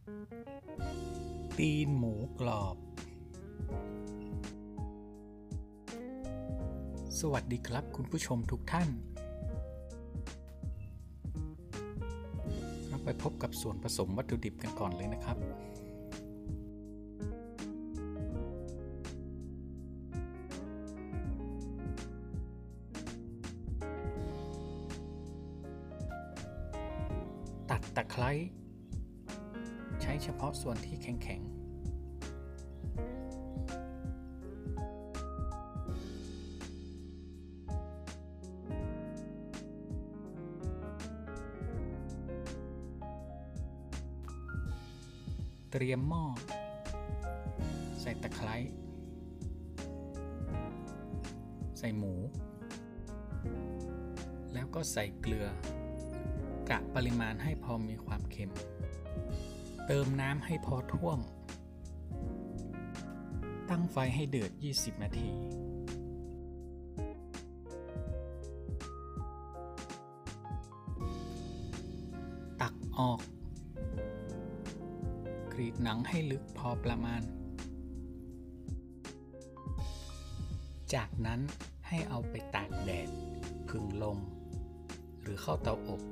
ตีนหมูกรอบสวัสดีครับคุณผู้ชมทุกท่านเราไปพบกับส่วนผสมวัตถุดิบกันก่อนเลยนะครับตัดตะไคร้ใช้เฉพาะส่วนที่แข็งๆเตรียมหม้อใส่ตะไคร้ใส่หมูแล้วก็ใส่เกลือกะปริมาณให้พอมีความเค็มเติมน้ำให้พอท่วมตั้งไฟให้เดือด20 นาทีตักออกกรีดหนังให้ลึกพอประมาณจากนั้นให้เอาไปตากแดดผึ่งลมหรือเข้าเตาอบ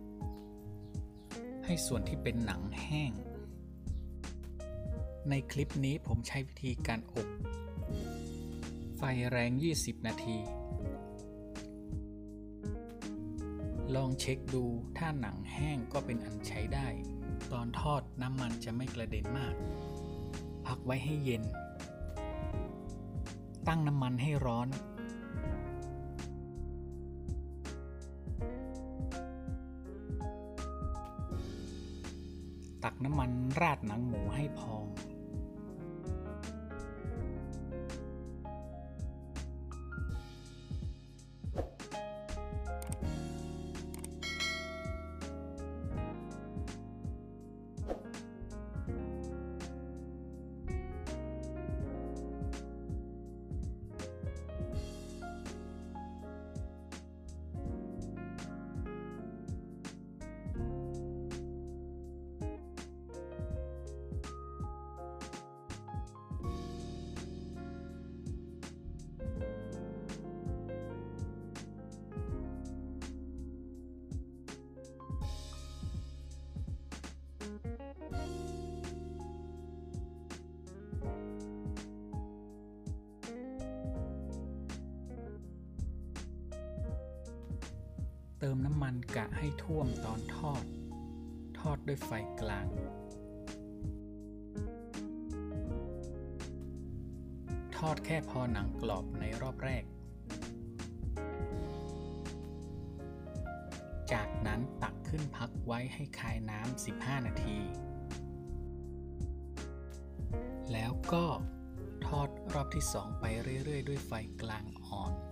ให้ส่วนที่เป็นหนังแห้งในคลิปนี้ผมใช้วิธีการอบไฟแรง20 นาทีลองเช็คดูถ้าหนังแห้งก็เป็นอันใช้ได้ตอนทอดน้ำมันจะไม่กระเด็นมากพักไว้ให้เย็นตั้งน้ำมันให้ร้อนตักน้ำมันราดหนังหมูให้พองเติมน้ำมันกะให้ท่วมตอนทอดด้วยไฟกลางทอดแค่พอหนังกรอบในรอบแรกจากนั้นตักขึ้นพักไว้ให้คายน้ำ15 นาทีแล้วก็ทอดรอบที่2ไปเรื่อยๆด้วยไฟกลางอ่อน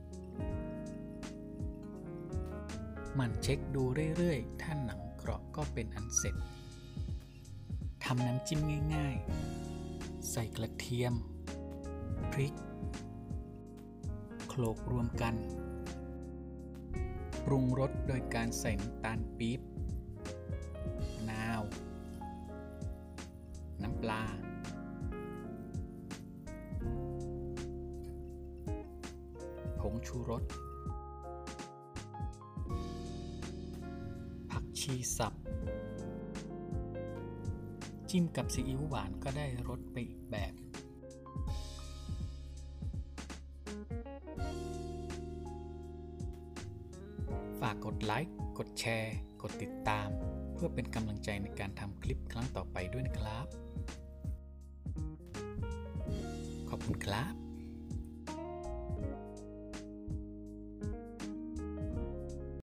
มันเช็คดูเรื่อยๆถ้าหนังกรอบก็เป็นอันเสร็จทำน้ำจิ้มง่ายๆใส่กระเทียมพริกโขลกรวมกันปรุงรสโดยการใส่น้ำตาลปี๊บมะนาวน้ำปลาผงชูรสชีสับจิ้มกับซีอิ๊วหวานก็ได้รสไปอีกแบบฝากกดไลค์กดแชร์กดติดตามเพื่อเป็นกำลังใจในการทำคลิปครั้งต่อไปด้วยนะครับขอบคุณครับ